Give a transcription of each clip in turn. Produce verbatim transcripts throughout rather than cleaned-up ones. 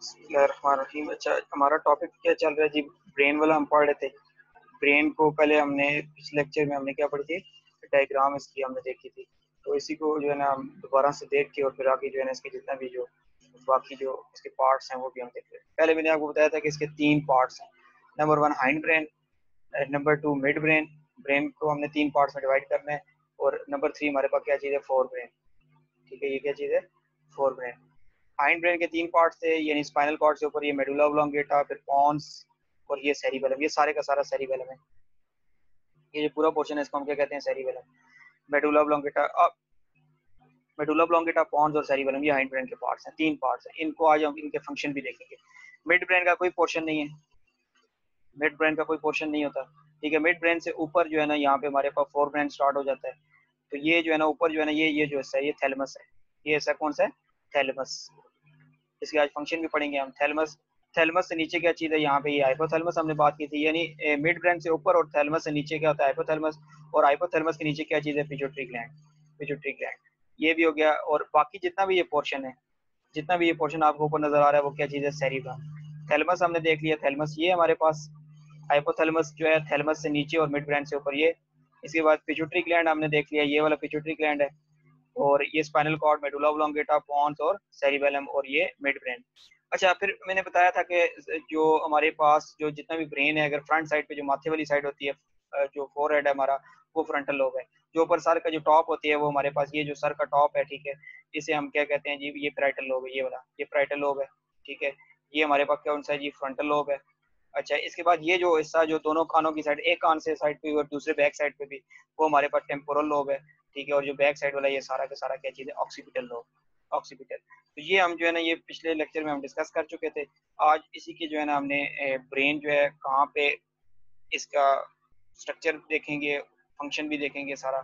बिस्मिल्लाहिर्रहमानिर्रहीम। अच्छा, हमारा टॉपिक क्या चल रहा है जी? ब्रेन वाला हम पढ़ रहे थे। ब्रेन को पहले हमने पिछले लेक्चर में हमने क्या पढ़ी थी, डायग्राम इसकी हमने देखी थी। तो इसी को जो है ना हम दोबारा से देख के और फिर आगे जो है ना इसके जितना भी जो बाकी जो इसके पार्ट्स हैं वो भी हम देख रहे हैं। पहले मैंने आपको बताया था कि इसके तीन पार्ट्स हैं। Number one hind brain, number two mid brain. Brain को हमने तीन पार्ट्स में डिवाइड करना है। और नंबर थ्री हमारे पास क्या चीज़ है, फोर ब्रेन। ठीक है, ये क्या चीज़ है, फोर ब्रेन। हाइंड ब्रेन के तीन पार्ट्स थे, यानी स्पाइनल कॉर्ड से ऊपर ये मेडुला ऑब्लोंगेटा, फिर पॉन्स और ये सेरिबेलम। ये सारे का सारा सेरिबेलम है। ये जो पूरा पोर्शन है इसको हम क्या कहते हैं, सेरिबेलम। मेडुला ऑब्लोंगेटा, अब मेडुला ऑब्लोंगेटा, पॉन्स और सेरिबेलम ये हाइंड ब्रेन के पार्ट्स हैं, तीन पार्ट्स हैं। इनको आज हम इनके फंक्शन भी देखेंगे। मिड ब्रेन का कोई पोर्शन नहीं है, मिड ब्रेन का कोई पोर्शन नहीं होता। ठीक है, मिड ब्रेन से ऊपर जो है ना यहाँ पे हमारे पास फोर ब्रेन स्टार्ट हो जाता है। तो ये जो है ना ऊपर जो है ना ये ये जो हिस्सा है ये थैलेमस है। ये ऐसा कौन सा है, थैलेमस। इसके आज फंक्शन भी पढ़ेंगे हम। थैलेमस, थैलेमस से नीचे क्या चीज़ है, यहाँ पे ये हाइपोथैलेमस हमने बात की थी। यानी मिड ब्रेन से ऊपर और थैलेमस से नीचे क्या होता है, हाइपोथैलेमस। और हाइपोथैलेमस के नीचे क्या चीज़ है, पिट्यूटरी ग्लैंड। पिट्यूटरी ग्लैंड ये भी हो गया। और बाकी जितना भी ये पोर्शन है, जितना भी ये पोर्शन आपको ऊपर नजर आ रहा है वो क्या चीज़ है, सेरिब्रम। थैलेमस हमने देख लिया, थैलेमस ये हमारे पास। हाइपोथैलेमस जो है थैलेमस से नीचे और मिड ब्रेन से ऊपर ये। इसके बाद पिट्यूटरी ग्लैंड हमने देख लिया, ये वाला पिट्यूटरी ग्लैंड है। और ये spinal cord, medulla oblongata, pons और सेरिबेलम और ये मिड ब्रेन। अच्छा, फिर मैंने बताया था कि जो हमारे पास जो जितना भी ब्रेन है, अगर फ्रंट साइड पे जो माथे वाली साइड होती है, जो फोरहेड है हमारा, वो फ्रंटल लोब है। जो ऊपर सर का जो टॉप होती है वो हमारे पास ये जो सर का टॉप है, ठीक है, इसे हम क्या कहते हैं जी, ये पैराइटल लोब है, ये वाला ये पैराइटल लोब है। ठीक है, ये हमारे पास कौन सा है जी, फ्रंटल लोब है। अच्छा, इसके बाद ये जो हिस्सा जो दोनों कानों की साइड, एक कान से साइड पे और दूसरे बैक साइड पे भी, वो हमारे पास टेम्पोरल लोब है। ठीक है, और जो बैक साइड वाला ये सारा का सारा क्या चीज़ है, ऑक्सीपिटल लोब, ऑक्सीपिटल। तो ये हम जो है ना ये पिछले लेक्चर में हम डिस्कस कर चुके थे। आज इसी की जो है ना हमने ब्रेन जो है कहाँ पे इसका स्ट्रक्चर देखेंगे, फंक्शन भी देखेंगे, सारा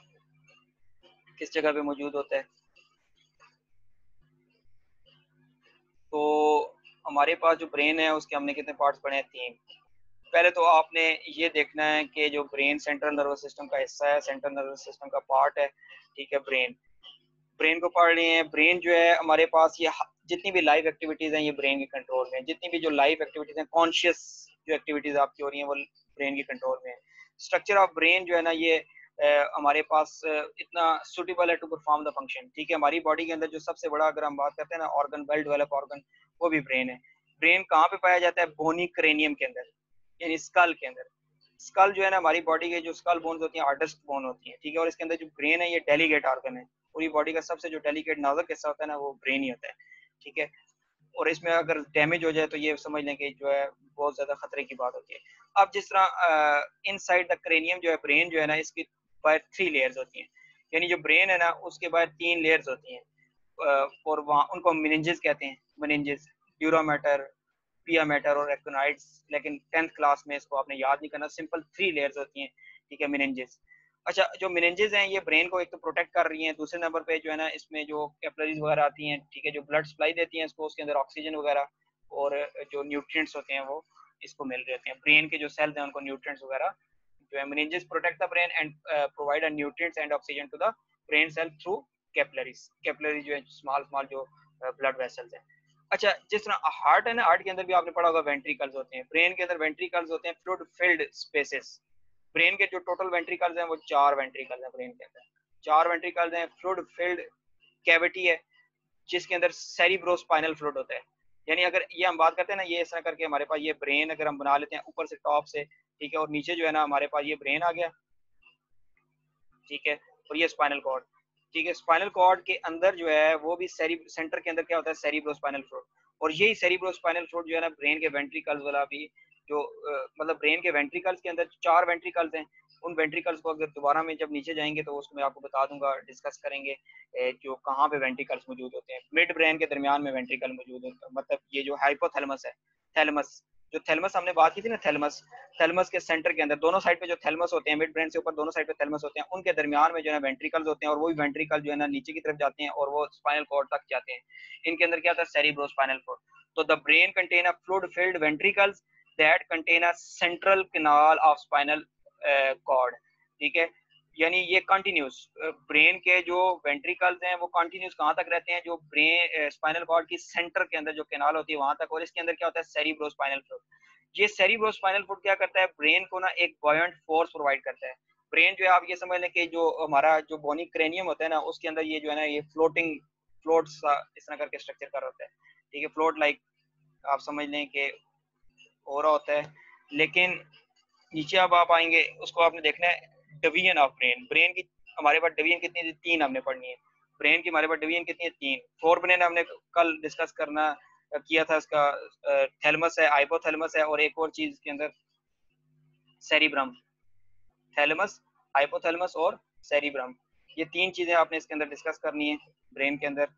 किस जगह पे मौजूद होता है। तो हमारे पास जो ब्रेन है उसके हमने कितने पार्ट्स पढ़े हैं, तीन। पहले तो आपने ये देखना है कि जो ब्रेन सेंट्रल नर्वस सिस्टम का हिस्सा है, सेंट्रल नर्वस सिस्टम का पार्ट है। ठीक है, ब्रेन, ब्रेन को पढ़ रहे हैं। ब्रेन जो है हमारे पास ये जितनी भी लाइव एक्टिविटीज हैं ये ब्रेन के कंट्रोल में है। जितनी भी जो लाइव एक्टिविटीज हैं, कॉन्शियस जो एक्टिविटीज आपकी हो रही हैं वो ब्रेन के कंट्रोल में है। स्ट्रक्चर ऑफ ब्रेन जो है ना ये आ, हमारे पास आ, इतना सुटेबल है टू परफॉर्म द फंक्शन। ठीक है, हमारी बॉडी के अंदर जो सबसे बड़ा अगर हम बात करते हैं ना ऑर्गन, वेल डेवलप ऑर्गन, वो भी ब्रेन है। ब्रेन कहाँ पे पाया जाता है, बोनी क्रेनियम के अंदर, यानी स्कल के अंदर। स्कल जो है ना हमारी बॉडी के जो स्कल बोन्स होती हैं हार्डेस्ट बोन होती हैं। ठीक है, और इसके अंदर जो ब्रेन है ये डेलीगेट ऑर्गन है। पूरी बॉडी का सबसे जो डेलीकेट नाजुक हिस्सा होता है ना वो ब्रेन ही होता है। ठीक है, और इसमें अगर डैमेज हो जाए तो ये समझ लें कि जो है बहुत ज्यादा खतरे की बात होती है। अब जिस तरह इनसाइड द क्रेनियम जो है ब्रेन जो है ना इसकी बाहर थ्री लेयर्स होती हैं। यानी जो ब्रेन है ना उसके बाहर तीन लेयर्स होती हैं। अ, और वहाँ उनको मेनिंजेस कहते हैं, meninges, dura mater, pia mater और एक्टिनोइड्स। लेकिन टेंथ क्लास में इसको आपने याद नहीं करना, सिंपल थ्री लेयर्स होती हैं। ठीक है, मेनिंजेस। अच्छा, जो मेनिंजेस हैं ये ब्रेन को एक तो प्रोटेक्ट कर रही हैं, दूसरे नंबर पे जो है ना इसमें जो कैपिलरीज वगैरह आती हैं, ठीक है, जो ब्लड सप्लाई देती हैं इसको, उसके अंदर ऑक्सीजन वगैरह और जो न्यूट्रिएंट्स होते हैं वो इसको मिल रहे होते हैं। ब्रेन के जो सेल्स हैं उनको न्यूट्रिएंट्स वगैरह जो है, meninges protect the brain and provide nutrients and oxygen to the brain cell through capillaries. Capillary जो है स्मॉल स्मॉल जो ब्लड वेसल्स हैं। अच्छा, जिस तरह हार्ट है ना, हार्ट के अंदर भी आपने पढ़ा होगा वेंट्रिकल्स होते हैं। ब्रेन के अंदर वेंट्रिकल्स होते हैं, फ्लूइड फिल्ड स्पेसेस। ब्रेन के जो टोटल वेंट्रिकल्स हैं वो चार वेंट्रिकल्स हैं ब्रेन के अंदर। चार वेंट्रिकल्स हैं, फ्लूइड फिल्ड कैविटी है जिसके अंदर सेरिब्रोस्पाइनल फ्लूइड होता है। यानी अगर ये हम बात करते हैं ना, ये इस तरह करके हमारे पास ये ब्रेन अगर हम बना लेते हैं ऊपर से टॉप से, ठीक है, और नीचे जो है ना हमारे पास ये ब्रेन आ गया। ठीक है, और ये स्पाइनल कॉर्ड। ठीक है, स्पाइनल कॉर्ड के अंदर जो है वो भी सेरी सेंटर के अंदर क्या होता है, सेरिब्रोस्पाइनल फ्लूइड। और यही सेरिब्रोस्पाइनल फ्लूइड जो है ना ब्रेन के वेंट्रिकल्स वाला भी जो अ, मतलब ब्रेन के वेंट्रिकल्स के अंदर चार वेंट्रिकल्स हैं। उन वेंट्रिकल्स को अगर दोबारा में जब नीचे जाएंगे तो उसको मैं आपको बता दूंगा, डिस्कस करेंगे ए, जो कहाँ पे वेंट्रिकल्स मौजूद होते हैं। मिड ब्रेन के दरमियान में वेंट्रिकल मौजूद होता है, मतलब ये जो हाइपोथैलेमस है, थैलेमस, जो थैलेमस हमने बात की थी ना, थैलेमस, थैलेमस के सेंटर के अंदर दोनों साइड पे जो थैलेमस होते हैं, मिड ब्रेन से ऊपर दोनों साइड पे थैलेमस होते हैं, उनके दरमियान में जो है वेंट्रिकल्स होते हैं और वही वेंट्रिकल जो है ना नीचे की तरफ जाते हैं और वो स्पाइनल कॉर्ड तक जाते हैं। इनके अंदर क्या होता है, सेरिब्रोस्पाइनल फ्लूइड। तो the brain contain a fluid filled ventricles that contain a central canal of spinal cord. ठीक है, यानी ये कंटिन्यूस ब्रेन के जो वेंट्रिकल्स हैं वो कंटिन्यूस कहाँ तक रहते हैं, जो ब्रेन स्पाइनल कॉर्ड की सेंटर के अंदर जो कैनाल होती है वहां तक, और इसके अंदर क्या होता है, सेरिब्रोस्पाइनल फ्लूइड। ये सेरिब्रोस्पाइनल फ्लूइड क्या करता है, ब्रेन को ना एक बॉयंट फोर्स प्रोवाइड करता है। ब्रेन जो है आप ये समझ लें कि जो हमारा जो बोनी क्रेनियम होता है ना, उसके अंदर ये जो है ना ये फ्लोटिंग फ्लोट सा इस तरह करके स्ट्रक्चर कर होता है, ठीक है, फ्लोट लाइक आप समझ लें कि हो रहा होता है। लेकिन नीचे अब आप आएंगे, उसको आपने देखना है डिवीजन ऑफ ब्रेन। ब्रेन की हमारे पास डिवीजन कितनी थी, तीन हमने पढ़नी है। ब्रेन की हमारे पास डिवीजन कितनी है, तीन। फोर ब्रेन हमने कल डिस्कस करना किया था, इसका थैलमस है, हाइपोथैलेमस है, और एक और चीज के अंदर सेरिब्रम। थैलेमस, हाइपोथैलेमस और सेरिब्रम, ये तीन चीजें आपने इसके अंदर डिस्कस करनी है ब्रेन के अंदर।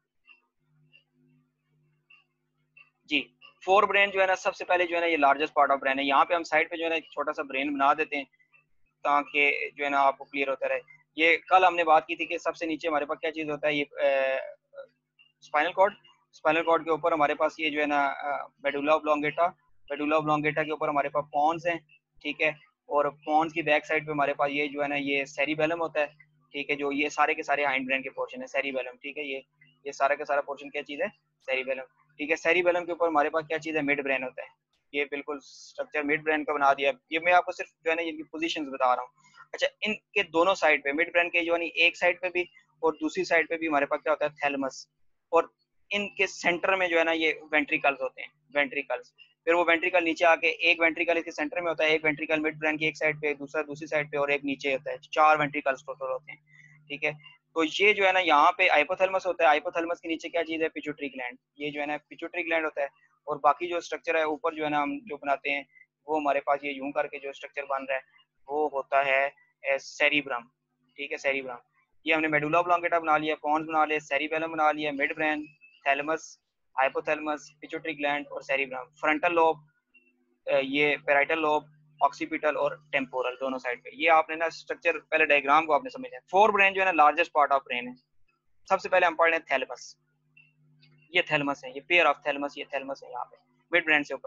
जी, फोर ब्रेन जो है ना, सबसे पहले जो है ना ये लार्जेस्ट पार्ट ऑफ ब्रेन है। यहाँ पे हम साइड पे जो है ना एक छोटा सा ब्रेन बना देते हैं ताकि जो है ना आपको क्लियर होता रहे। ये कल हमने बात की थी कि सबसे नीचे हमारे पास क्या चीज होता है, ये स्पाइनल कॉर्ड। स्पाइनल कॉर्ड के ऊपर हमारे पास ये जो है ना मेडुला ऑब्लोंगेटा, मेडुला ऑब्लोंगेटा के ऊपर हमारे पास पॉन्स हैं, ठीक है, और पॉन्स की बैक साइड पे हमारे पास ये जो है ना ये सेरिबेलम होता है, ठीक है, जो ये सारे के सारे हाइंड ब्रेन के पोर्शन है, सेरिबेलम, ठीक है, ये ये सारा का सारा पोर्शन क्या चीज है, सेरिबेलम, ठीक है। सेरिबेलम के ऊपर हमारे पास क्या चीज है, मिड ब्रेन होता है। ये बिल्कुल स्ट्रक्चर मिड ब्रेन का बना दिया। ये मैं आपको सिर्फ जो है ना इनकी पोजीशंस बता रहा हूँ। अच्छा, इनके दोनों साइड पे मिड ब्रेन के जो है एक साइड पे भी और दूसरी साइड पे भी हमारे पास क्या होता है, थैलमस, और इनके सेंटर में जो है ना ये वेंट्रिकल्स होते हैं, वेंट्रिकल्स। फिर वो वेंट्रिकल नीचे आके, एक वेंट्रिकल इसके सेंटर में होता है, एक वेंट्रिकल मिड ब्रेन की एक साइड पे, दूसरा दूसरी साइड पे, और एक नीचे होता है। चार वेंट्रिकल्स टोटल होते हैं, ठीक है। तो ये जो है ना यहाँ पे हाइपोथैलेमस होता है, हाइपोथैलेमस के नीचे क्या चीज है, पिट्यूटरी ग्लैंड। ये जो है ना पिट्यूटरी ग्लैंड होता है, और बाकी जो स्ट्रक्चर है ऊपर जो है ना हम जो बनाते हैं वो हमारे पास ये यूं करके जो स्ट्रक्चर बन रहा है वो होता है सेरिब्रम, ठीक है, सेरिब्रम। ये हमने मेडुला ऑब्लोंगेटा बना लिया, पॉन्स बना लिया, सेरिबेलम बना लिया, mid brain, thalamus, hypothalamus, pituitary gland और सेरिब्रम। फ्रंटल लोब, ये पेराइटल लोब, ऑक्सीपिटल और टेम्पोरल दोनों साइड पे। ये आपने ना स्ट्रक्चर पहले डायग्राम को आपने समझना है। फोर ब्रेन जो है ना लार्जेस्ट पार्ट ऑफ ब्रेन है। सबसे पहले हम पढ़ रहे हैं थैलेमस। ये थैलेमस है, ये पेयर ऑफ थैलेमस, ये थैलेमस है यहाँ पे मिड ब्रेन से ऊपर,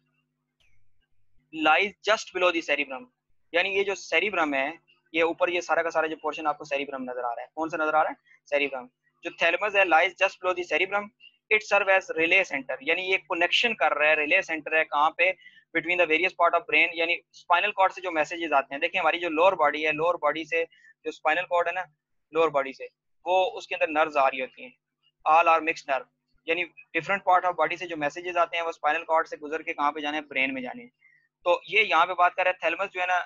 lies just below the cerebrum. यानी ये जो सेरिब्रम है, ये ऊपर ये सारा का सारा जो पोर्शन आपको सेरिब्रम नजर आ रहा है, कौन सा नजर आ रहा है, सेरिब्रम। जो थैलेमस है lies just below the cerebrum, it serve as relay centre. यानी ये कनेक्शन कर रहा है, रिले सेंटर है कहाँ पे, between the various part of brain. यानी स्पाइनल कॉर्ड से जो मैसेजेस आते हैं, देखिए हमारी जो लोअर बॉडी है, लोअर बॉडी से जो स्पाइनल कॉर्ड है ना, लोअर बॉडी से वो उसके अंदर नर्व्स आ रही होती हैं, ऑल आर मिक्स नर्व। यानी डिफरेंट पार्ट ऑफ बॉडी से जो मैसेजेस आते हैं वो स्पाइनल कॉर्ड से गुजर के कहाँ पे जाने हैं, ब्रेन में जाने हैं। तो ये यहाँ पे बात कर रहे हैं थैलेमस जो है ना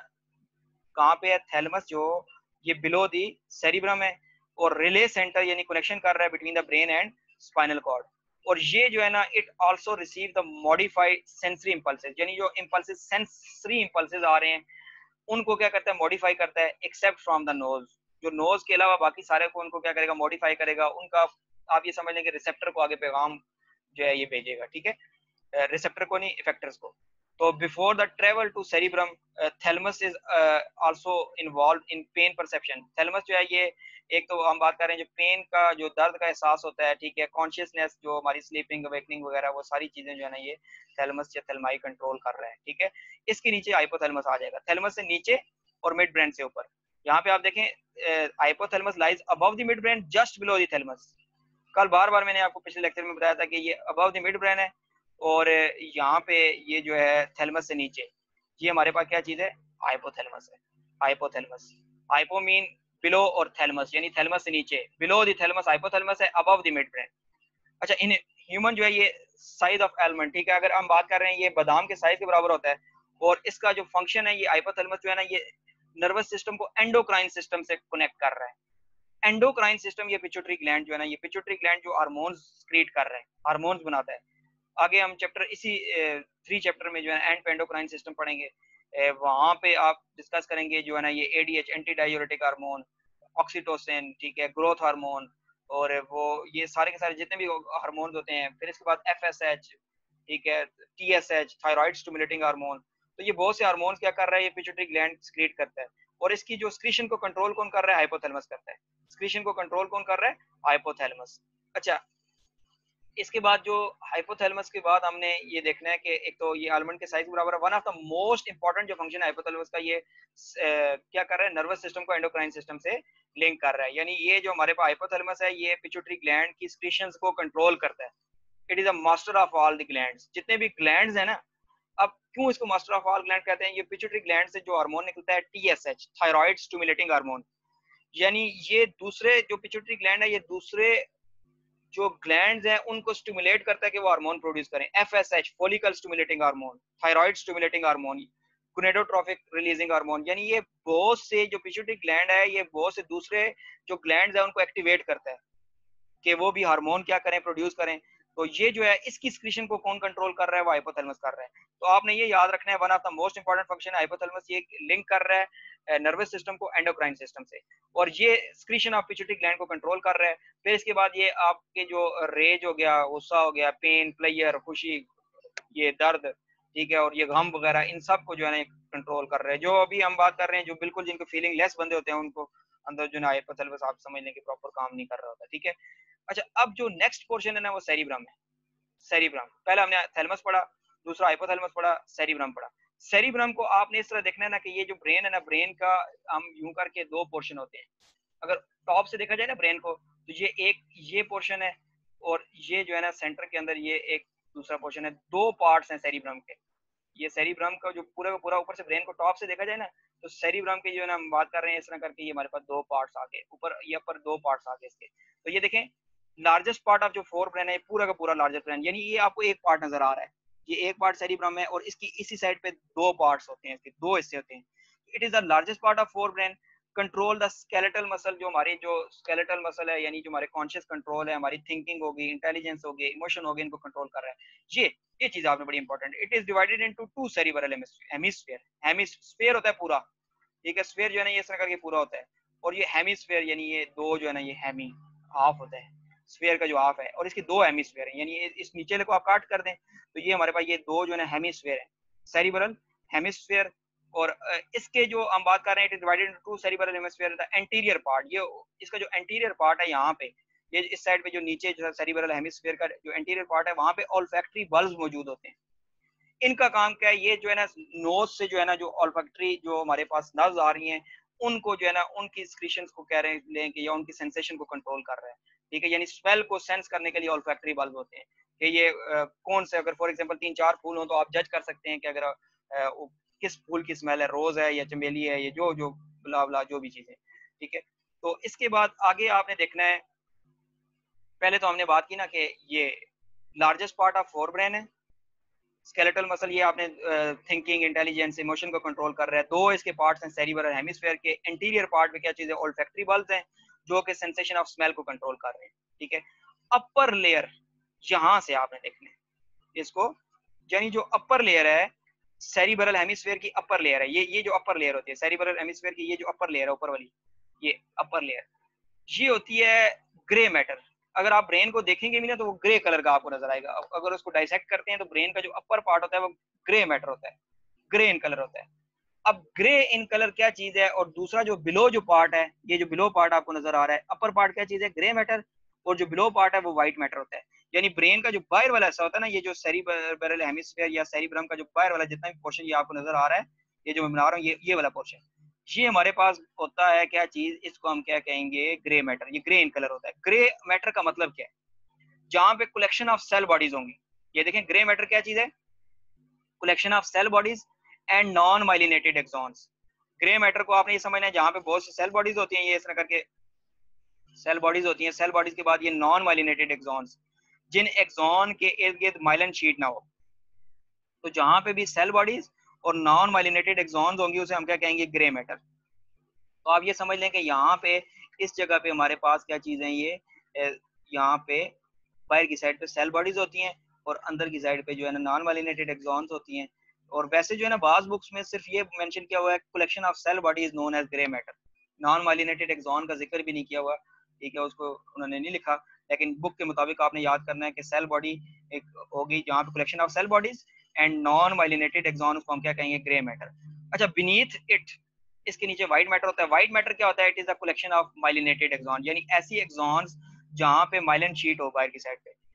कहाँ पे है, थैलेमस जो ये बिलो दी सेरिब्रम है, और रिले सेंटर यानी कनेक्शन कर रहा है between the brain and spinal cord. और ये जो है ना it also receive the modified sensory impulses. यानी जो इंपल्सेस सेंसरी इंपल्सेस आ रहे हैं उनको क्या करता है, मॉडिफाई करता है, एक्सेप्ट फ्रॉम द नोज। जो नोज के अलावा बाकी सारे को उनको क्या करेगा, मॉडिफाई करेगा। उनका आप ये समझ लें कि रिसेप्टर को आगे पैगाम जो है ये भेजेगा, ठीक है, रिसेप्टर को नहीं, इफेक्टर्स को। तो before the travel to cerebrum, thalamus is also involve in pain perception. Thalamus जो है ये एक तो हम बात कर रहे हैं जो पेन का जो दर्द का एहसास होता है, ठीक है, कॉन्शियसनेस जो हमारी स्लीपिंग अवेकनिंग वगैरह वो सारी चीजें जो है ना ये थैलेमस या थैलेमाई कंट्रोल कर रहे हैं, ठीक है। इसके नीचे हाइपोथैलेमस आ जाएगा, थैलेमस से नीचे और मिड ब्रेन से ऊपर। यहाँ पे आप देखें hypothalamus lies above the mid brain just below the thalamus. कल बार बार मैंने आपको पिछले लेक्चर में बताया था कि ये अबव द मिड ब्रेन है, और यहाँ पे ये जो है थैलेमस से नीचे ये हमारे पास क्या चीज है, हाइपोथैलेमस है। हाइपोथैलेमस, हाइपो मीन बिलो और थैलेमस यानी थैलेमस से नीचे, बिलो द थैलेमस हाइपोथैलेमस है, अबव द मिड ब्रेन। अच्छा, इन ह्यूमन जो है ये साइज ऑफ एलमंड, ठीक है, अगर हम बात कर रहे हैं ये बादाम के साइज के बराबर होता है। और इसका जो फंक्शन है ये हाइपोथैलेमस जो है ना ये नर्वस सिस्टम को एंडोक्राइन सिस्टम से कनेक्ट कर रहा है। एंडोक्राइन सिस्टम ये पिट्यूटरी ग्लैंड जो है ना, ये पिट्यूटरी ग्लैंड जो हार्मोन्स क्रिएट कर रहा है, हार्मोन्स बनाता है। आगे हम चैप्टर इसी थ्री चैप्टर में जो है एंड एंडोक्राइन सिस्टम पढ़ेंगे, वहां पे आप डिस्कस करेंगे जो है ना ये ADH anti diuretic hormone, oxytocin, ठीक है, ग्रोथ हार्मोन, और वो ये सारे के सारे जितने भी हार्मोन्स होते हैं। फिर इसके बाद एफएसएच, ठीक है, टीएसएच थायराइड स्टिमुलेटिंग हार्मोन। तो ये बहुत से हार्मोन्स क्या कर रहा है, ये पिट्यूटरी ग्लैंड क्रिएट करता है। और इसकी जो स्क्रीशन को कंट्रोल कौन कर रहा है, हाइपोथैलेमस करता है। स्क्रीशन को कंट्रोल कौन कर रहा है, हाइपोथैलेमस। अच्छा, इसके बाद जो हाइपोथैलेमस के बाद हमने ये देखना है कि एक तो ये आलमंड के साइज के बराबर है। One of the most important जो फंक्शन है हाइपोथैलेमस का, ये अ, क्या कर रहा है, नर्वस सिस्टम को एंडोक्राइन सिस्टम से लिंक कर रहा है। यानी ये जो हमारे पास हाइपोथैलेमस है, ये पिट्यूटरी ग्लैंड की सिक्रीशंस को कंट्रोल करता है। It is a master of all the glands, जितने भी ग्लैंड्स है ना। अब क्यों इसको मास्टर ऑफ ऑल ग्लैंड कहते हैं? ये पिट्यूटरी ग्लैंड से जो हार्मोन निकलता है टीएसएच, थायराइड स्टिमुलेटिंग हार्मोन, यानी ये दूसरे जो पिट्यूटरी ग्लैंड है, ये दूसरे जो ग्लैंड्स हैं उनको स्टिमुलेट करता है कि वो हार्मोन प्रोड्यूस करें। FSH, follicle stimulating hormone, thyroid stimulating hormone, gonadotropic releasing hormone, यानी ये बहुत से जो पिट्यूटरी ग्लैंड है, ये बहुत से दूसरे जो ग्लैंड्स है उनको एक्टिवेट करता है कि वो भी हार्मोन क्या करें, प्रोड्यूस करें। तो ये जो है इसकी सिक्रीशन को कौन कंट्रोल कर रहा है? वो हाइपोथैलेमस कर रहा है। तो आपने ये याद रखना है, one of the most important function hypothalamus, ये लिंक कर रहा है नर्वस सिस्टम को एंडोक्राइन सिस्टम से, और ये सिक्रीशन ऑफ पिट्यूटरी ग्लैंड को कंट्रोल कर रहा है। फिर इसके बाद ये आपके जो रेज हो गया, गुस्सा हो गया, पेन, प्लेयर, खुशी, ये दर्द, ठीक है, और ये गम वगैरह, इन सब को जो है ना कंट्रोल कर रहे हैं। जो अभी हम बात कर रहे हैं, जो बिल्कुल जिनको फीलिंग लेस बंदे होते हैं, उनको अंदर जो ना हाइपोथैलेमस आप समझ लें कि प्रॉपर काम नहीं कर रहा होता, ठीक है। अच्छा, अब जो नेक्स्ट पोर्शन है ना, वो सेरिब्रम है। सेरिब्रम, पहले हमने थैलेमस पढ़ा, दूसरा हाइपोथैलेमस पढ़ा, सेरिब्रम पढ़ा। सेरिब्रम को आपने इस तरह देखना है ना कि ये जो ब्रेन है ना, ब्रेन का हम यूं करके दो पोर्शन होते हैं। अगर टॉप से देखा जाए ना ब्रेन को, तो ये एक ये पोर्शन है, और ये जो है ना सेंटर के अंदर ये एक दूसरा पोर्शन है। दो पार्ट्स हैं सेरिब्रम के। ये सेरिब्रम का जो पूरा का पूरा ऊपर से ब्रेन को टॉप से देखा जाए ना, तो सेरिब्रम के जो है ना हम बात कर रहे हैं इस तरह करके, ये हमारे पास दो पार्ट्स आ गए ऊपर, ये पर दो पार्ट्स आ गए इसके। तो ये देखें, लार्जेस्ट पार्ट ऑफ जो फोर ब्रेन है, पूरा का पूरा लार्जेस्ट ब्रेन, यानी ये आपको एक पार्ट नजर आ रहा है, ये एक पार्ट सेरिब्रम है, और इसकी इसी साइड पे दो पार्ट्स होते हैं, इसके दो हिस्से होते हैं। It is the largest part of fore brain, control the skeletal muscle, जो हमारी जो स्केलेटल मसल है, यानी जो हमारे कॉन्शियस कंट्रोल है, हमारी थिंकिंग होगी, इंटेलिजेंस होगी, इमोशन होगी, इनको कंट्रोल कर रहा है। ये ये चीज आपने बड़ी important. It is divided into two cerebral hemisphere. Hemisphere होता है पूरा, ठीक है, स्फीयर जो है ना ये इस तरह करके पूरा होता है, और ये हेमिस्फीयर यानी ये दो जो है ना, ये हेमी हाफ होता है, स्फीयर का जो हाफ है, और इसके दो हेमिस्फीयर हैं, यानी इस नीचे को आप काट कर दें तो ये हमारे पास ये दो जो है ना हेमिस्फीयर है, सेरिब्रल हेमिस्फीयर। और इसके जो हम बात कर रहे हैं, it is divided into two cerebral hemisphere. The anterior part, ये इसका जो एंटीरियर पार्ट है यहाँ पे, ये इस साइड पे जो नीचे जो सेरिब्रल हेमिस्फीयर का जो एंटीरियर पार्ट है, वहां पे ऑल्फैक्टरी बल्ब्स मौजूद होते हैं। इनका काम क्या है? ये जो है ना नोज से जो है ना जो ऑल्फैक्टरी जो हमारे पास नर्व्स आ रही हैं, उनको जो है ना उनकी सिक्रीशंस को कह रहे हैं कि, या उनकी सेंसेशन को कंट्रोल कर रहा है, ठीक है। यानी स्मेल को सेंस करने के लिए ऑल्फैक्टरी बल्ब होते हैं कि ये आ, कौन से, अगर फॉर एग्जांपल तीन चार फूल हो तो आप जज कर सकते हैं कि अगर आ, किस फूल की स्मेल है, रोज है या चमेली है, ये जो जो बुला बुला जो भी चीजें, ठीक है। तो इसके बाद आगे आपने देखना है, पहले तो हमने बात की ना कि ये largest part of fore brain है, स्केलेटल मसल, ये आपने थिंकिंग, इंटेलिजेंस, इमोशन को कंट्रोल कर रहा है। दो इसके पार्ट्स हैं सेरिब्रल हेमिस्फीयर के। एंटीरियर पार्ट में क्या चीज है? ऑल्फैक्टरी बल्ब्स हैं, जो कि सेंसेशन ऑफ स्मेल को कंट्रोल कर रहे हैं, ठीक है। अपर लेयर, यहां से आपने देखना है इसको, यानी जो अपर लेयर है सेरिब्रल हेमिस्फीयर की, अपर लेयर है ये, ये जो अपर लेयर होती है सेरिब्रल हेमिस्फीयर की, ये जो अपर लेयर है ऊपर वाली, ये अपर लेयर, ये होती है ग्रे मैटर। अगर आप ब्रेन को देखेंगे भी ना, तो वो ग्रे कलर का आपको नजर आएगा। अगर उसको डाइसेक्ट करते हैं तो ब्रेन का जो अपर पार्ट होता है वो ग्रे मैटर होता है, ग्रे इन कलर होता है। अब ग्रे इन कलर क्या चीज है, और दूसरा जो बिलो जो पार्ट है, ये जो बिलो पार्ट आपको नजर आ रहा है, अपर पार्ट क्या चीज है? ग्रे मैटर, और जो बिलो पार्ट है वो व्हाइट मैटर होता है। यानी ब्रेन का जो बाहर वाला हिस्सा होता है ना, ये जो सेरिब्रल हेमिस्फीयर या सेरिब्रम का जो बाहर वाला जितना भी पोर्शन ये आपको नजर आ रहा है, ये जो मैं बना रहा हूँ, ये ये वाला पोर्शन, ये हमारे पास होता है क्या चीज, इसको हम क्या कहेंगे? Grey matter. ये ग्रे इन कलर होता है। ग्रे मैटर का मतलब क्या है? जहां पे कलेक्शन ऑफ सेल बॉडीज होंगी। ये देखें, ग्रे मैटर क्या चीज है? Collection of cell bodies and non myelinated axons. Grey matter को आपने ये समझना है, जहां पे बहुत सी सेल बॉडीज होती हैं, ये इस तरह करके सेल बॉडीज होती हैं। सेल बॉडीज के बाद ये नॉन माइलिनेटेड एक्सॉन्स, जिन एक्सॉन के इर्द गिर्द माइलिन शीट ना हो। तो जहां पे भी सेल बॉडीज और नॉन माइलिनेटेड एक्सॉन्स होंगी, उसे हम क्या कहेंगे? Grey matter. तो आप ये समझ लें कि यहाँ पे इस जगह पे हमारे पास क्या चीजें, ये यहाँ पे बाहर की साइड पे सेल बॉडीज होती हैं, और अंदर की साइड पे जो है ना नॉन माइलिनेटेड एक्सॉन्स होती हैं। और वैसे जो है ना बाज बुक्स में सिर्फ ये मेंशन किया हुआ है, collection of cell body is known as grey matter. Non myelinated axon का जिक्र भी नहीं किया हुआ, ठीक है, उसको उन्होंने नहीं लिखा। लेकिन बुक के मुताबिक आपने याद करना है कि सेल बॉडी एक होगी जहाँ पे collection of cell bodies and non myelinated axon, उसको हम क्या कहेंगे? Grey matter. अच्छा, बीनीथ इट, इसके नीचे व्हाइट मैटर होता है। व्हाइट मैटर क्या होता है? It is the collection of myelinated axon, यानी ऐसी एक्सॉन्स जहां पे माइलिन शीट हो बाहर की साइड पे।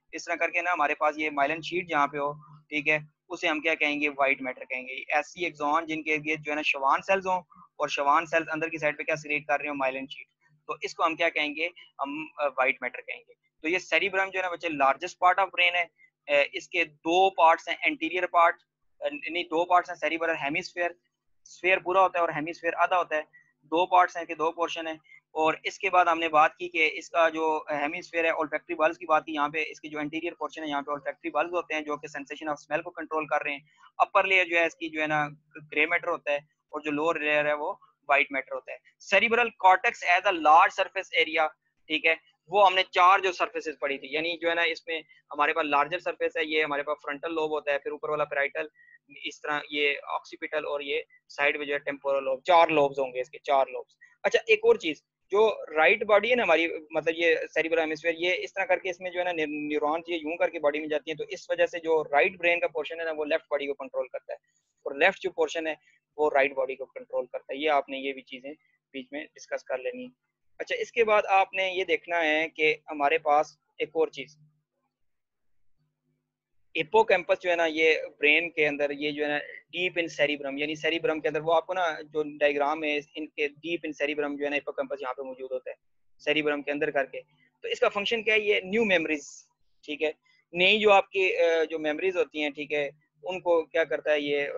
इस तरह करके ना हमारे पास ये माइलिन शीट जहाँ पे हो, ठीक है, उसे हम क्या कहेंगे, व्हाइट मैटर कहेंगे। ऐसी एक्सॉन जिनके इर्द जो है ना शवान सेल्स हों और शवान सेल्स अंदर की साइड पे क्या सीक्रेट कर रहे हो, माइलिन शीट, तो इसको हम क्या कहेंगे, हम व्हाइट मैटर कहेंगे। तो ये सेरिब्रम जो है ना बच्चे लार्जेस्ट पार्ट ऑफ ब्रेन है। इसके दो पार्ट्स हैं, एंटीरियर पार्ट, नहीं दो पार्ट्स हैं, सेरिब्रल हेमिस्फीयर, स्फीयर पूरा होता है और हेमिस्फीयर आधा होता है, दो पार्ट्स हैं कि दो पोर्शन है। और इसके बाद हमने बात की कि इसका जो हेमिस्फीयर है, ओल्फैक्टरी बल्ब्स की बात की, यहाँ पे इसकी जो एंटीरियर पोर्शन है यहाँ पे ओल्फैक्टरी बल्ब्स होते हैं जो कि सेंसेशन ऑफ स्मेल को कंट्रोल कर रहे हैं। अपर लेयर जो है इसकी जो है ना ग्रे मैटर होता है और जो लोअर लेयर है वो व्हाइट मैटर होता है। Cerebral cortex as a large surface area, ठीक है, वो हमने चार जो सरफेसेस पढ़ी थी, यानी जो है ना इसमें हमारे पास लार्जर सरफेस है, ये हमारे पास फ्रंटल लोब होता है, फिर ऊपर वाला पैराइटल, इस तरह ये ऑक्सीपिटल और ये साइड में जो है टेम्पोरल लोब, चार लोब्स होंगे इसके, चार लोब्स। अच्छा एक और चीज, जो राइट बॉडी है ना हमारी, मतलब ये सेरिब्रल हेमिस्फीयर, ये इस तरह करके इसमें जो है ना न्यूरॉन ये यूं करके बॉडी में जाती है, तो इस वजह से जो राइट ब्रेन का पोर्शन है ना वो लेफ्ट बॉडी को कंट्रोल करता है, और लेफ्ट जो पोर्शन है वो राइट बॉडी को कंट्रोल करता है। ये आपने ये भी चीजें बीच में डिस्कस कर लेनी है। अच्छा इसके बाद आपने ये देखना है कि हमारे पास एक और चीज, हिप्पोकैम्पस जो है ना ये ब्रेन के अंदर, ये जो है ना डीप इन सेरिब्रम, यानी सेरिब्रम के अंदर, वो आपको ना जो डायग्राम है इनके, डीप इन सेरिब्रम जो है ना हिप्पोकैम्पस यहाँ पे मौजूद होता है सेरिब्रम के अंदर करके। तो इसका फंक्शन क्या है, ये न्यू मेमोरीज, ठीक है, नई जो आपकी जो मेमोरीज होती हैं, ठीक है, उनको क्या करता है ये,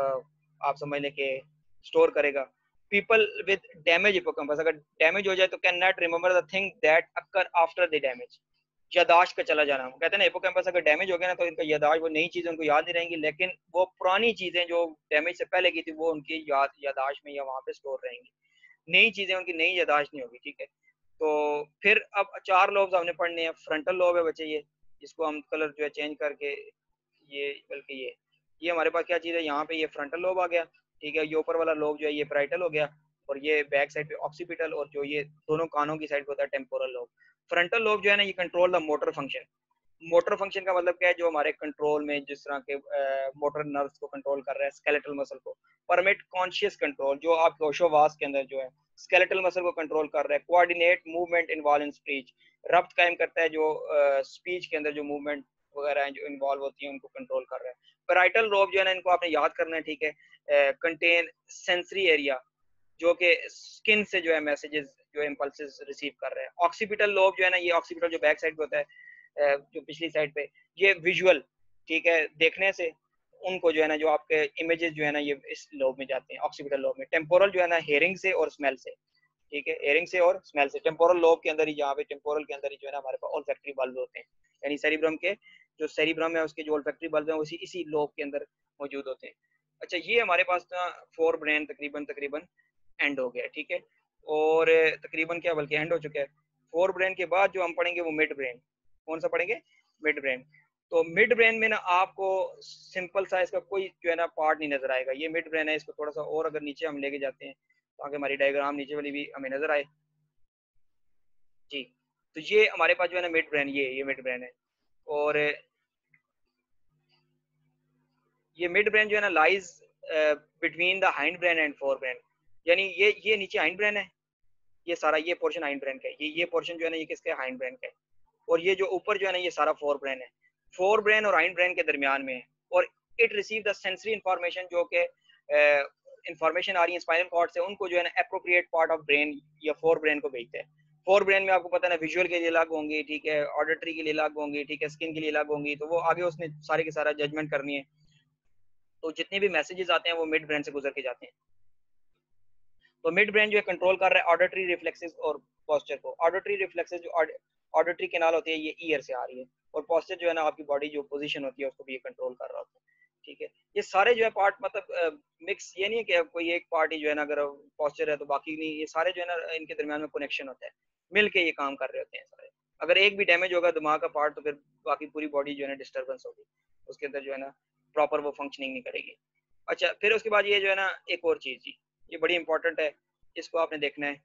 आप समझ लें कि स्टोर करेगा। पीपल विद डैमेज हिप्पोकैम्पस, अगर डैमेज हो जाए तो can not remember the thing that occur after the damage, यादाश्त का चला जाना। कहते हैं ना हिप्पोकैम्पस अगर डैमेज हो गया ना तो इनका यादाश्त, वो नई चीजें उनको याद नहीं रहेंगी, लेकिन वो पुरानी चीजें जो डैमेज से पहले की थी वो उनकी याद यादाश्त में या वहां पे स्टोर रहेंगी, नई चीजें उनकी नई यादाश्त नहीं होगी, ठीक है। तो फिर अब चार लोब्स हमने पढ़ने हैं। फ्रंटल लोब है बच्चे ये, जिसको हम कलर जो है चेंज करके, ये बल्कि ये ये हमारे पास क्या चीज़ है, यहाँ पे ये फ्रंटल लोब आ गया, ठीक है, ये ऊपर वाला लोब जो है ये पैराइटल हो गया, और ये बैक साइड पे ऑक्सीपिटल, और जो ये दोनों कानों की साइड पे होता है टेम्पोरल लोब। फ्रंटल लोब जो है ना ये control the motor function. Motor function का मतलब क्या है, जो हमारे कंट्रोल में जिस तरह के मोटर नर्व्स को कंट्रोल कर रहा है, स्केलेटल मसल को, परमिट कॉन्शियस कंट्रोल, जो आपके होशोवास के अंदर जो है स्केलेटल मसल को कंट्रोल कर रहा है, coordinate movement involve in speech, रब्त कायम करता है जो स्पीच uh, के अंदर जो मूवमेंट वगैरह हैं जो इन्वॉल्व होती है उनको कंट्रोल कर रहा है। पैराइटल लोब जो है ना इनको आपने याद करना है, ठीक है, कंटेन सेंसरी एरिया, जो कि स्किन से जो है मैसेजेस जो इम्पल्सेस रिसीव कर रहे हैं। ऑक्सीपिटल लोब जो है ना ये ऑक्सीपिटल जो बैक साइड पे होता है, जो पिछली साइड पे, ये विजुअल, ठीक है, देखने से उनको जो है ना जो आपके इमेजेस जो है ना ये इस लोब में जाते हैं, ऑक्सीपिटल लोब में। टेम्पोरल जो है ना हेयरिंग से और स्मेल से, ठीक है, हेयरिंग से और स्मेल से। टेम्पोरल लोब के अंदर ही, जहाँ पे टेम्पोरल के अंदर ही जो है ना हमारे पास ओल्फैक्टरी बल्ब होते हैं, यानी सेरिब्रम के जो सेरिब्रम है उसके जो ओल्फैक्टरी बल्ब हैं उसी इसी लोब के अंदर मौजूद होते हैं। अच्छा ये हमारे पास ना फोर ब्रेन तकरीबन तकरीबन एंड हो गया, ठीक है, और तकरीबन क्या बल्कि एंड हो चुका है। फोर ब्रेन के बाद जो हम पढ़ेंगे वो मिड ब्रेन। कौन सा पढ़ेंगे, मिड ब्रेन। तो मिड ब्रेन में ना आपको सिंपल सा इसका कोई जो है ना पार्ट नहीं नजर आएगा, ये मिड ब्रेन है, इसको थोड़ा सा और अगर नीचे हम लेके जाते हैं ताकि हमारी डायग्राम नीचे वाली भी हमें नजर आए जी। तो ये हमारे पास जो है ना मिड ब्रेन, ये ये मिड ब्रेन है, और ये मिड ब्रेन जो है ना lies between the hindbrain and forebrain, यानी ये ये नीचे हाइंड ब्रेन है, ये सारा ये पोर्शन हाइंड ब्रेन का है, ये ये पोर्शन जो है ना ये किसके, हाइंड ब्रेन का है, और ये जो ऊपर जो है ना ये सारा फोर ब्रेन है। फोर ब्रेन और हाइंड ब्रेन के दरमियान में है, और it receive the sensory information, जो कि इंफॉर्मेशन आ रही है स्पाइनल कॉर्ड से, उनको जो है ना एप्रोप्रिएट पार्ट ऑफ ब्रेन या फोर ब्रेन को भेजते हैं। फोर ब्रेन में आपको पता है ना विजुअल के लिए अलग होंगी, ठीक है, ऑडिटरी के लिए अलग होंगी, ठीक है, स्किन के लिए अलग होंगी, तो वो आगे उसने सारे के सारा जजमेंट करनी है। तो जितने भी मैसेजेस आते हैं वो मिड ब्रेन से गुजर के जाते हैं। तो मिड ब्रेन जो है कंट्रोल कर रहा है ऑडिटरी रिफ्लेक्सेस और पोस्चर को। ऑडिटरी रिफ्लेक्सेस जो ऑडिटरी कैनाल होती है ये ईयर से आ रही है, और पोस्चर जो है ना आपकी बॉडी जो पोजीशन होती है उसको भी ये कंट्रोल कर रहा होता है, ठीक है। ये सारे जो है पार्ट मतलब मिक्स, ये नहीं है कि कोई एक पार्ट ही जो है ना अगर पोस्चर है तो बाकी नहीं, ये सारे जो है ना इनके दरमियान में कनेक्शन होता है, मिल के ये काम कर रहे होते हैं सारे। अगर एक भी डैमेज होगा दिमाग का पार्ट तो फिर बाकी पूरी बॉडी जो है ना डिस्टर्बेंस होगी, उसके अंदर जो है ना प्रॉपर वो फंक्शनिंग नहीं करेगी। अच्छा फिर उसके बाद ये जो है ना एक और चीज जी, ये बड़ी इंपॉर्टेंट है, इसको आपने देखना है।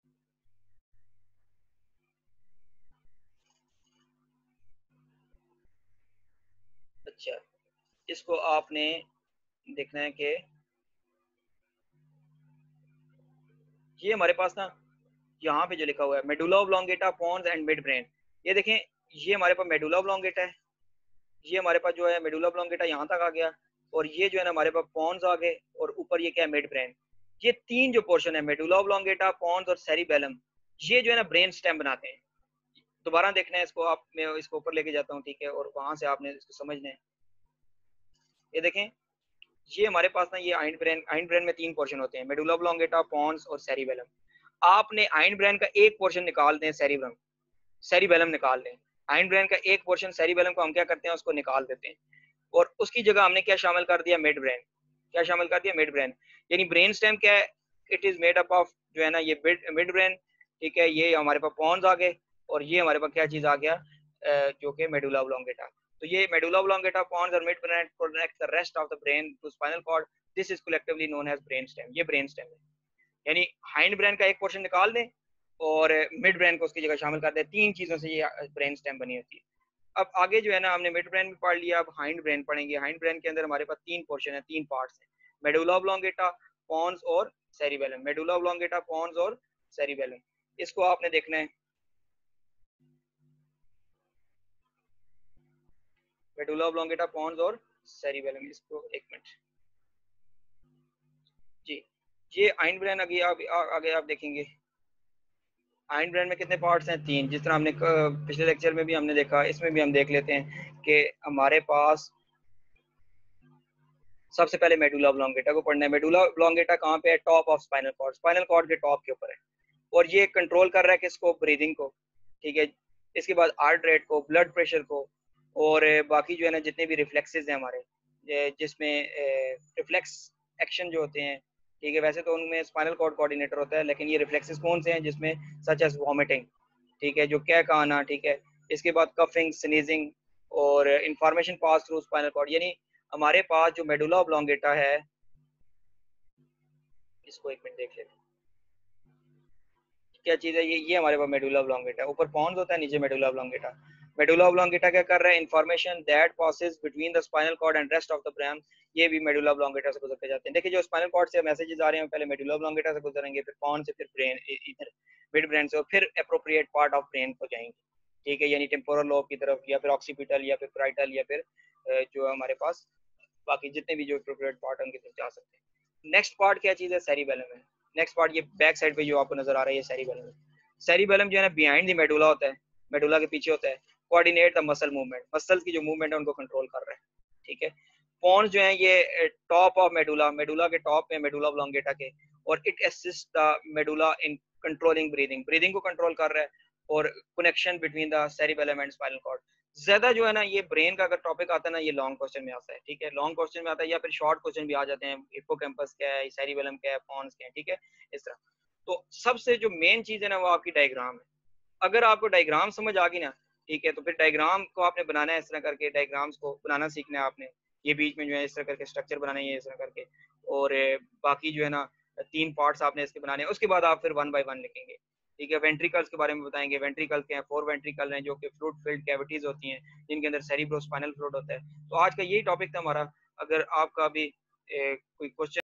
अच्छा इसको आपने देखना है कि ये हमारे पास ना यहाँ पे जो लिखा हुआ है medulla oblongata pons and midbrain, ये देखें, ये हमारे पास मेडुला ऑब्लोंगेटा है, ये हमारे पास जो है मेडुला ऑब्लोंगेटा यहाँ तक आ गया, और ये जो है ना हमारे पास पॉन्स आ गए, और ऊपर ये क्या है, मिड ब्रेन। ये तीन जो पोर्शन है, मेडुला ऑब्लोंगेटा, पॉन्स और सेरिबेलम, ये जो है ना ब्रेन स्टेम बनाते हैं। दोबारा देखना है इसको, आप मैं इसको ऊपर लेके जाता हूँ, ठीक है, और वहां से आपने इसको समझना है। ये देखें, ये हमारे पास ना ये आइंड ब्रेन, आइंड ब्रेन में तीन पोर्शन होते हैं, मेडुला ऑब्लोंगेटा, पॉन्स और सेरिबेलम। आपने आइंड ब्रेन का एक पोर्शन निकाल दें, सेरिबेलम, सेरिबेलम निकाल दें। आइंड ब्रेन का एक पोर्शन सेरिबेलम को हम क्या करते हैं, उसको निकाल देते हैं, और उसकी जगह हमने क्या शामिल कर दिया, मिड ब्रेन। क्या शामिल कर दिया, मिड ब्रेन। यानी ब्रेन स्टेम क्या है, it is made up of जो है ना ये मिड ब्रेन, ठीक है, ये हमारे पास पॉन्स आ गए, और ये हमारे पास क्या चीज आ गया, अ, जो कि मेडुला ऑब्लोंगेटा। तो ये मेडुला ऑब्लोंगेटा, पॉन्स और midbrain connect the rest of the brain to spinal cord. This is collectively known as brain stem. ये ब्रेन स्टेम है। यानी हाइंड ब्रेन का एक पोर्शन निकाल दें और मिड ब्रेन को उसकी जगह शामिल कर दें, तीन चीजों से ये ब्रेन स्टेम बनी होती है। अब आगे जो है ना, हमने मिड ब्रेन भी पढ़ लिया, अब हाइंड ब्रेन पढ़ेंगे। हाइंड ब्रेन के अंदर हमारे पास तीन पोर्शन है, तीन पार्ट्स हैं, मेडुला ऑब्लोंगेटा, पॉन्स और सेरिबेलम। मेडुला ऑब्लोंगेटा, पॉन्स और सेरिबेलम, इसको आपने देखना है। मेडुला ऑब्लोंगेटा, पॉन्स और सेरिबेलम, इसको एक मिनट जी। ये हाइंड ब्रेन आगे आप आगे आप देखेंगे, हाइंड ब्रेन में कितने पार्ट्स हैं, तीन। जिस तरह हमने पिछले लेक्चर में भी हमने देखा, इसमें भी हम देख लेते हैं कि हमारे पास सबसे पहले मेडुला ऑब्लोंगेटा को पढ़ना है। मेडुला ऑब्लोंगेटा कहाँ पे है, top of spinal cord, spinal cord के टॉप के ऊपर है, और ये कंट्रोल कर रहा है किसको, ब्रीदिंग को, ठीक है। इसके बाद हार्ट रेट को, ब्लड प्रेशर को, और बाकी जो है ना जितने भी रिफ्लेक्सेस हैं हमारे, जिसमें रिफ्लेक्स एक्शन जो होते हैं, ठीक है। वैसे तो उनमें स्पाइनल कॉर्ड कोऑर्डिनेटर होता है, लेकिन ये रिफ्लेक्सेस कौन से हैं, जिसमें सच एज वॉमिटिंग, ठीक है, जो क्या का आना, ठीक है। इसके बाद कफिंग, स्नीजिंग, और information pass through spinal cord. यानी हमारे पास जो मेडुला ऑब्लोंगेटा है, इसको एक मिनट देख लेते हैं क्या चीज है ये। ये हमारे पास मेडुला ऑब्लोंगेटा, ऊपर पॉन्स होता है, नीचे मेडुला ऑब्लोंगेटा। मेडुला ऑब्लोंगेटा क्या कर रहा है, information that passes between the spinal cord and rest of the brain, ये भी मेडुला ऑब्लोंगेटा से गुजर के जाते हैं। देखिए, जो स्पाइनल कॉर्ड से मैसेजेस आ रहे हैं, पहले मेडुला ऑब्लोंगेटा से गुजरेंगे, फिर पॉन्स से, फिर ब्रेन, इधर मिड ब्रेन से, और फिर अप्रोप्रिएट पार्ट ऑफ ब्रेन को जाएंगे, ठीक है, यानी टेम्पोरल लोब की तरफ, या फिर ऑक्सीपिटल, या फिर पैराइटल, या फिर जो हमारे पास बाकी जितने भी जो अप्रोप्रिएट पार्ट है उनकी तरफ जा सकते हैं। नेक्स्ट पार्ट क्या चीज है, सेरिबेलम है। नेक्स्ट पार्ट ये बैक साइड पे जो आपको नजर आ रहा है, ये सेरिबेलम है। सेरिबेलम जो है ना बिहाइंड द मेडुला होता है, मेडुला के पीछे होता है, coordinate the muscle movement, muscles की जो मूवमेंट है उनको कंट्रोल कर रहा है, ठीक है। पॉन्स जो है ये टॉप ऑफ मेडुला, मेडुला के टॉप में, मेडुला ऑब्लोंगेटा के, और it assist the medulla in controlling breathing, breathing को कंट्रोल कर रहा है, और connection between the cerebellum and spinal cord. ज्यादा जो है ना ये ब्रेन का अगर टॉपिक आता है ना, ये लॉन्ग क्वेश्चन में आता है, ठीक है, लॉन्ग क्वेश्चन में आता है, या फिर शॉर्ट क्वेश्चन भी आ जाते हैं, हिप्पोकैम्पस क्या है, सेरिबेलम क्या है, पॉन्स क्या है, ठीक है, इस तरह। तो सबसे जो मेन चीज है ना, वो आपकी डायग्राम है। अगर आपको डायग्राम समझ आ गई ना, ठीक है, तो फिर डायग्राम को आपने बनाना है इस तरह करके, डायग्राम्स को बनाना सीखना है आपने। ये बीच में जो है इस तरह करके स्ट्रक्चर बनाना है, इस तरह करके, और बाकी जो है ना तीन पार्ट्स आपने इसके बनाने हैं। उसके बाद आप फिर वन बाय वन लिखेंगे, ठीक है। वेंट्रिकल्स के बारे में बताएंगे, वेंट्रिकल क्या है, फोर वेंट्रिकल हैं जो कि फ्लूइड फिल्ड कैविटीज होती हैं, जिनके अंदर सेरिब्रोस्पाइनल फ्लूइड होता है। तो आज का यही टॉपिक था हमारा। अगर आपका भी ए, कोई क्वेश्चन